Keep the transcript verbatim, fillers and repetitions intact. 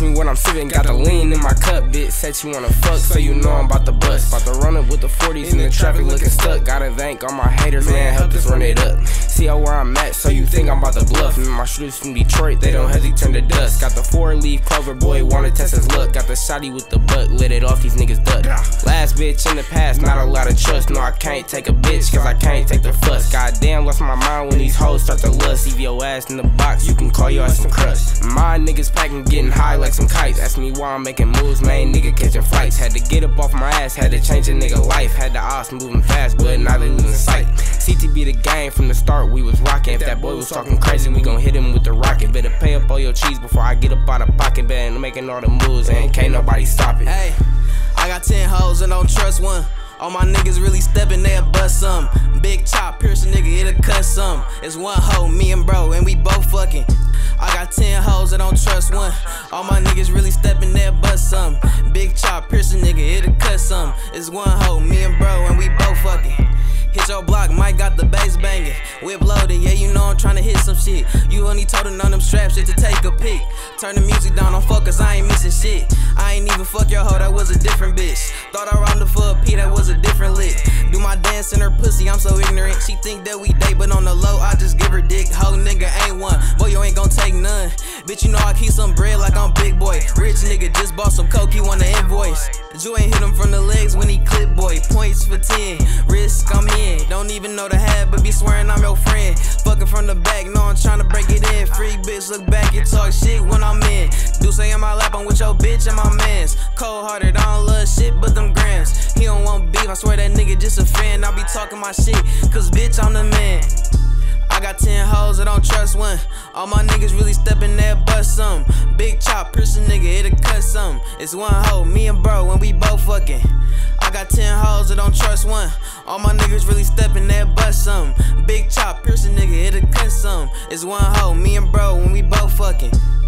me what I'm sipping. Got the lean in my cup, bitch. Said you wanna fuck, so you know I'm about to bust. About to run up with the forties in the traffic looking stuck. Gotta thank all my haters, man, help us run it up. See how where I'm at, so you think I'm about to bluff. Me and my shooters from Detroit, they don't hesitate, turn to dust. Got the four-leaf clover, boy, wanna test his luck. Got the shotty with the butt, lit it off, these niggas duck. Last bitch in the past, not a lot of trust. No, I can't take a bitch, cause I can't take the fuss. Goddamn, lost my mind when these hoes start to lust. Leave your ass in the box, you can call your ass some crust. My niggas packing, getting high like some kites. Ask me why I'm making moves, man, nigga catching flights. Had to get up off my ass, had to change a nigga life. Had the odds moving fast, but now they losing sight. C T B the game from the start, we was rocking. If that boy was talking crazy, we gon' hit him with the rocket. Better pay up all your cheese before I get up out of pocket. Better making all the moves and can't nobody stop it. Hey, I got ten hoes and don't trust one. All my niggas really steppin', they'll bust some. Big chop, pierce a nigga, it'll cut some. It's one hoe, me and bro, and we both fucking. I got ten hoes and don't trust one. All my niggas really steppin', they'll bust some. Big chop, pierce a nigga, it'll cut some. It's one hoe, me and bro, and we both fucking. Hit your block, Mike got the bass banging. Whip loaded, yeah, you know I'm tryna hit some shit. You only told her on them straps shit to take a pic. Turn the music down on focus, I ain't missing shit. I ain't even fuck your hoe, that was a different bitch. Thought I rounded for a P, that was a different lick. Do my dance in her pussy, I'm so ignorant. She think that we date, but on the low, I just give her dick. Hoe nigga ain't one, boy, you ain't gon' take none. Bitch, you know I keep some bread like I'm big boy. Rich nigga just bought some coke, he want the invoice. You ain't hit him from the legs when he clip, boy. Points for ten, risk I'm in. Don't even know the hat, but be swearing I'm your friend. Fucking from the back, know I'm tryna break it in. Free bitch, look back and talk shit when I'm in. Do say in my lap, I'm with your bitch and my mans. Cold hearted, I don't love shit but them grams. He don't want beef, I swear that nigga just a fan. I be talking my shit, cause bitch, I'm the man. I got ten hoes, I don't trust one. All my niggas really steppin' there, bust some. Big chop, pierce a nigga, it'll cut some. It's one hoe, me and bro, and we both fucking. I got ten hoes, I don't trust one. All my niggas really steppin' there, bust some. Big chop, pierce a nigga, it'll cut some. It's one hoe, me and bro, when we both fucking.